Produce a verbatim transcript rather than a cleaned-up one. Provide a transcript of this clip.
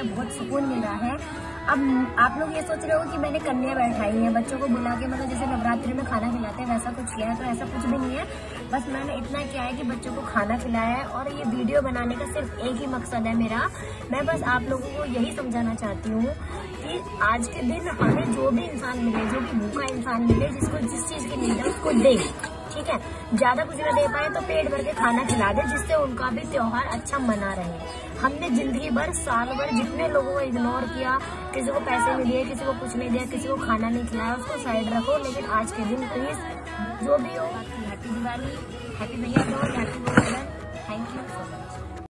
में बहुत सुकून मिल रहा है। अब आप लोग ये सोच रहे हो कि मैंने कन्या बैठाई है, बच्चों को बुला के मतलब जैसे नवरात्रि में खाना खिलाते हैं वैसा कुछ किया है, तो ऐसा कुछ भी नहीं है। बस मैंने इतना किया है कि बच्चों को खाना खिलाया है और ये वीडियो बनाने का सिर्फ एक ही मकसद है मेरा। मैं बस आप लोगों को यही समझाना चाहती हूँ कि आज के दिन हमें जो भी इंसान मिले, जो भी भूखा इंसान मिले, जिसको जिस चीज की नीड है उसको दे, ठीक है। ज्यादा कुछ न दे पाए तो पेट भर के खाना खिला दे, जिससे उनका भी त्योहार अच्छा मना रहे। हमने जिंदगी भर साल भर जितने लोगों को इग्नोर किया, किसी को पैसे नहीं दिए, किसी को कुछ नहीं दिया, किसी को खाना नहीं खिलाया, उसको साइड रखो। लेकिन आज के दिन प्लीज जो भी हो, हैप्पी दिवाली, हैप्पी भैया, happy thank you so much.